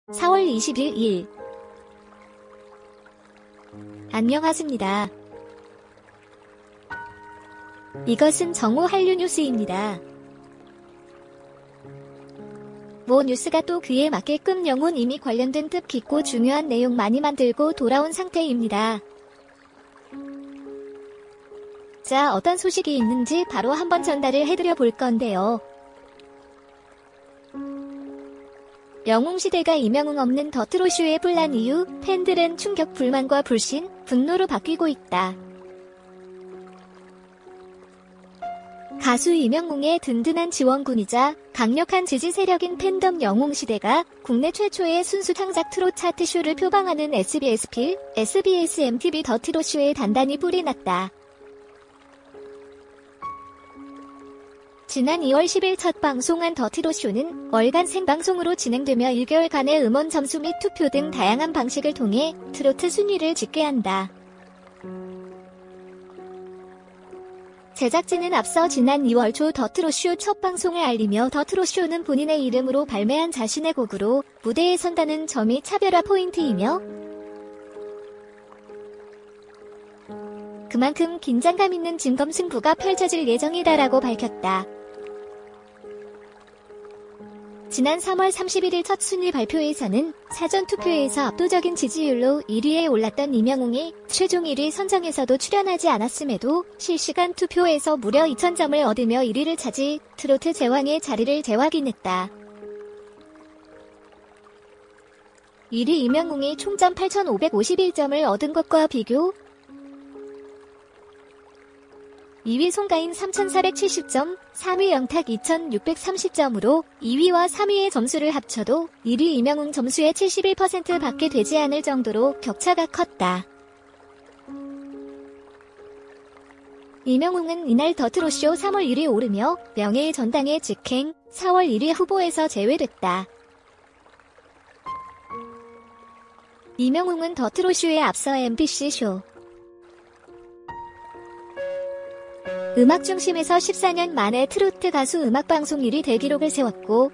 4월 20일 일. 안녕하십니다. 이것은 정오 한류 뉴스입니다. 모 뉴스가 또 그에 맞게끔 영혼 이미 관련된 뜻깊고 중요한 내용 많이 만들고 돌아온 상태입니다. 자, 어떤 소식이 있는지 바로 한번 전달을 해드려 볼 건데요. 영웅시대가 이명웅 없는 더트로쇼에 불난 이후 팬들은 충격, 불만과 불신, 분노로 바뀌고 있다. 가수 이명웅의 든든한 지원군이자 강력한 지지 세력인 팬덤 영웅시대가 국내 최초의 순수 창작 트롯 차트쇼를 표방하는 SBS 필, SBS MTV 더트로쇼에 단단히 불이 났다. 지난 2월 10일 첫 방송한 더트로쇼는 월간 생방송으로 진행되며 1개월간의 음원 점수 및 투표 등 다양한 방식을 통해 트로트 순위를 집계한다. 제작진은 앞서 지난 2월 초 더트로쇼 첫 방송을 알리며 더트로쇼는 본인의 이름으로 발매한 자신의 곡으로 무대에 선다는 점이 차별화 포인트이며 그만큼 긴장감 있는 진검승부가 펼쳐질 예정이다라고 밝혔다. 지난 3월 31일 첫 순위 발표에서는 사전투표에서 압도적인 지지율로 1위에 올랐던 이명웅이 최종 1위 선정에서도 출연하지 않았음에도 실시간 투표에서 무려 2000점을 얻으며 1위를 차지 트로트 제왕의 자리를 재확인했다. 1위 이명웅이 총점 8551점을 얻은 것과 비교 2위 송가인 3470점, 3위 영탁 2630점으로 2위와 3위의 점수를 합쳐도 1위 이명웅 점수의 71%밖에 되지 않을 정도로 격차가 컸다. 이명웅은 이날 더트로쇼 3월 1위 오르며 명예의 전당에 직행, 4월 1위 후보에서 제외됐다. 이명웅은 더트로쇼에 앞서 MBC쇼 음악 중심에서 14년 만에 트로트 가수 음악방송 1위 대기록을 세웠고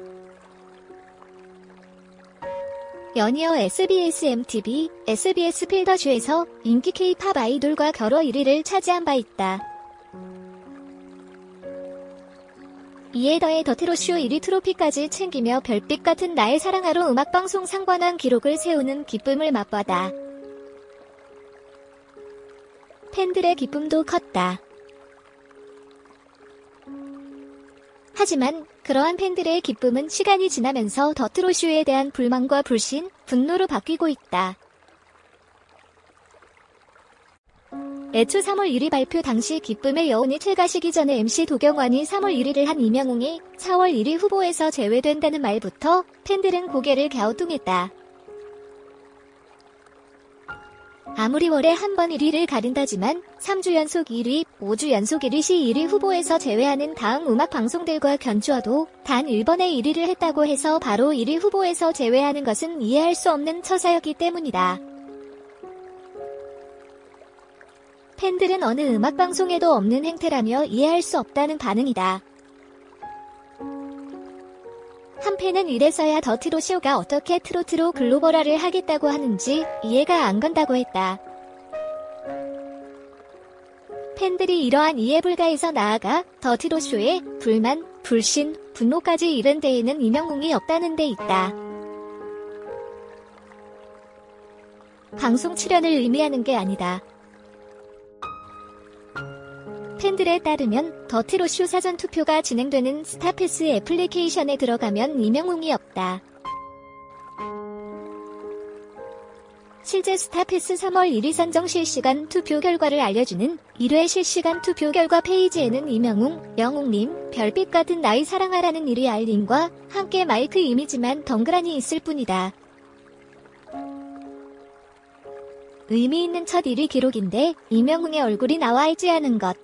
연이어 SBS MTV, SBS 필더쇼에서 인기 K-팝 아이돌과 겨뤄 1위를 차지한 바 있다. 이에 더해 더트로쇼 1위 트로피까지 챙기며 별빛 같은 나의 사랑하로 음악방송 상관왕 기록을 세우는 기쁨을 맛보다. 팬들의 기쁨도 컸다. 하지만 그러한 팬들의 기쁨은 시간이 지나면서 더트로쇼에 대한 불만과 불신, 분노로 바뀌고 있다. 애초 3월 1위 발표 당시 기쁨의 여운이 채가시기 전에 MC 도경완이 3월 1위를 한 이명웅이 4월 1위 후보에서 제외된다는 말부터 팬들은 고개를 갸우뚱했다. 아무리 월에 한 번 1위를 가린다지만 3주 연속 1위, 5주 연속 1위 시 1위 후보에서 제외하는 다음 음악 방송들과 견주어도 단 1번의 1위를 했다고 해서 바로 1위 후보에서 제외하는 것은 이해할 수 없는 처사였기 때문이다. 팬들은 어느 음악 방송에도 없는 행태라며 이해할 수 없다는 반응이다. 한 팬은 이래서야 더트로쇼가 어떻게 트로트로 글로벌화를 하겠다고 하는지 이해가 안 간다고 했다. 팬들이 이러한 이해 불가에서 나아가 더트로쇼에 불만, 불신, 분노까지 이른 데에는 이명웅이 없다는 데 있다. 방송 출연을 의미하는 게 아니다. 팬들에 따르면 더트로쇼 사전투표가 진행되는 스타패스 애플리케이션에 들어가면 이명웅이 없다. 실제 스타패스 3월 1위 선정 실시간 투표 결과를 알려주는 1회 실시간 투표 결과 페이지에는 이명웅, 영웅님, 별빛 같은 나의 사랑하라는 1위 알림과 함께 마이크 이미지만 덩그러니 있을 뿐이다. 의미 있는 첫 1위 기록인데 이명웅의 얼굴이 나와 있지 않은 것.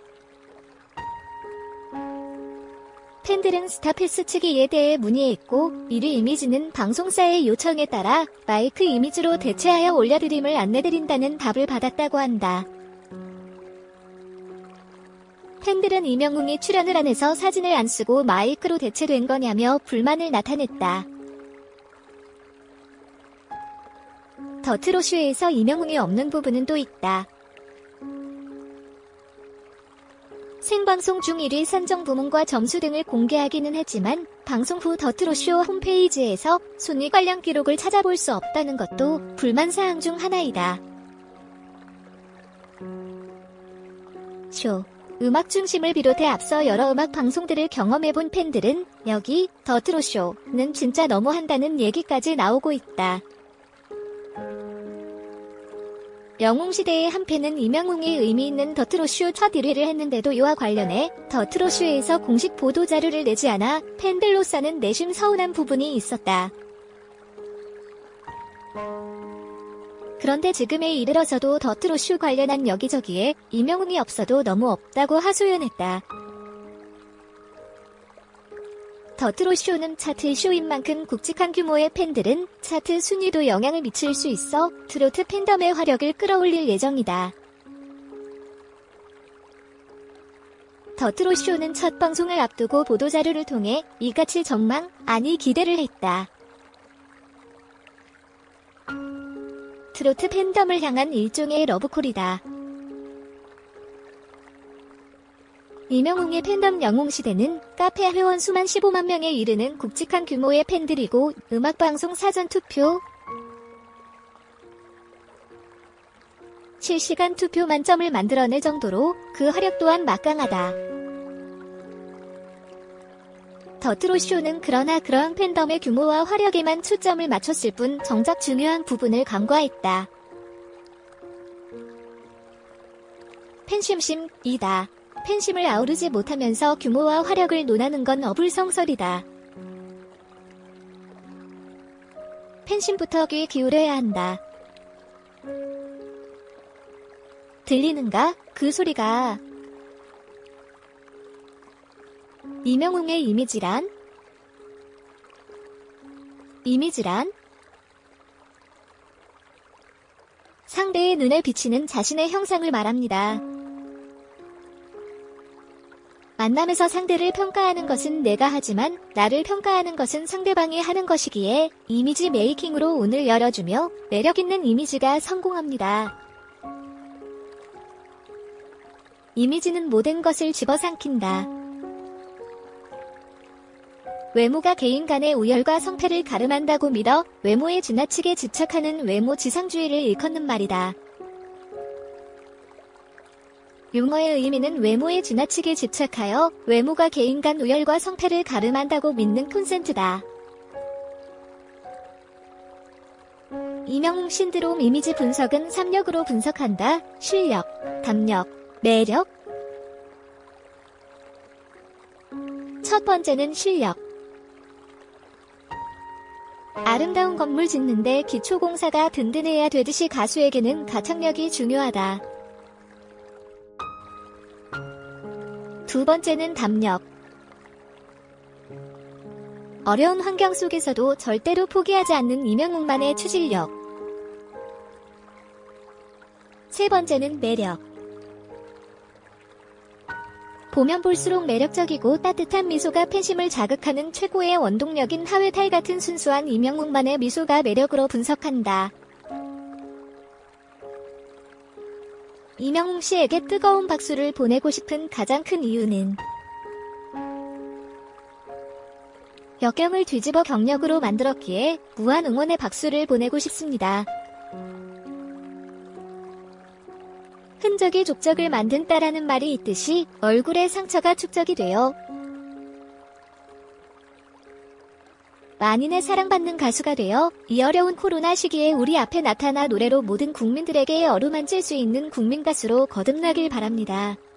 팬들은 스타패스 측이 이에 대해 문의했고 1위 이미지는 방송사의 요청에 따라 마이크 이미지로 대체하여 올려드림을 안내드린다는 답을 받았다고 한다. 팬들은 이명웅이 출연을 안 해서 사진을 안 쓰고 마이크로 대체된 거냐며 불만을 나타냈다. 더 트롯쇼에서 이명웅이 없는 부분은 또 있다. 생방송 중 1위 산정 부문과 점수 등을 공개하기는 했지만 방송 후 더 트롯쇼 홈페이지에서 순위 관련 기록을 찾아볼 수 없다는 것도 불만사항 중 하나이다. 쇼. 음악 중심을 비롯해 앞서 여러 음악 방송들을 경험해본 팬들은 여기 더 트롯쇼는 진짜 너무한다는 얘기까지 나오고 있다. 영웅시대의 한 팬은 이명웅이 의미 있는 더 트롯쇼 첫 1위를 했는데도 이와 관련해 더 트롯쇼에서 공식 보도 자료를 내지 않아 팬들로서는 내심 서운한 부분이 있었다. 그런데 지금에 이르러서도 더 트롯쇼 관련한 여기저기에 이명웅이 없어도 너무 없다고 하소연했다. 더 트롯쇼는 차트 쇼인 만큼 굵직한 규모의 팬들은 차트 순위도 영향을 미칠 수 있어 트로트 팬덤의 화력을 끌어올릴 예정이다. 더 트롯쇼는 첫 방송을 앞두고 보도자료를 통해 이같이 전망, 아니 기대를 했다. 트로트 팬덤을 향한 일종의 러브콜이다. 이명웅의 팬덤 영웅시대는 카페 회원 수만 15만 명에 이르는 굵직한 규모의 팬들이고 음악방송 사전투표, 실시간 투표 만점을 만들어낼 정도로 그 화력 또한 막강하다. 더 트롯쇼는 그러나 그러한 팬덤의 규모와 화력에만 초점을 맞췄을 뿐 정작 중요한 부분을 간과했다. 팬심심이다. 팬심을 아우르지 못하면서 규모와 화력을 논하는 건 어불성설이다. 팬심부터 귀 기울여야 한다. 들리는가? 그 소리가. 이명웅의 이미지란? 이미지란? 상대의 눈에 비치는 자신의 형상을 말합니다. 만남에서 상대를 평가하는 것은 내가 하지만 나를 평가하는 것은 상대방이 하는 것이기에 이미지 메이킹으로 운을 열어주며 매력있는 이미지가 성공합니다. 이미지는 모든 것을 집어삼킨다. 외모가 개인 간의 우열과 성패를 가름한다고 믿어 외모에 지나치게 집착하는 외모 지상주의를 일컫는 말이다. 유머의 의미는 외모에 지나치게 집착하여 외모가 개인 간 우열과 성패를 가름한다고 믿는 콘센트다. 이명웅 신드롬 이미지 분석은 3력으로 분석한다. 실력, 담력, 매력. 첫 번째는 실력. 아름다운 건물 짓는데 기초공사가 든든해야 되듯이 가수에게는 가창력이 중요하다. 두 번째는 담력. 어려운 환경 속에서도 절대로 포기하지 않는 이명웅만의 추진력. 세 번째는 매력. 보면 볼수록 매력적이고 따뜻한 미소가 팬심을 자극하는 최고의 원동력인 하회탈 같은 순수한 이명웅만의 미소가 매력으로 분석한다. 이명웅 씨에게 뜨거운 박수를 보내고 싶은 가장 큰 이유는 역경을 뒤집어 경력으로 만들었기에 무한 응원의 박수를 보내고 싶습니다. 흔적이 족적을 만든다라는 말이 있듯이 얼굴에 상처가 축적이 되어 만인의 사랑받는 가수가 되어 이 어려운 코로나 시기에 우리 앞에 나타나 노래로 모든 국민들에게 어루만질 수 있는 국민가수로 거듭나길 바랍니다.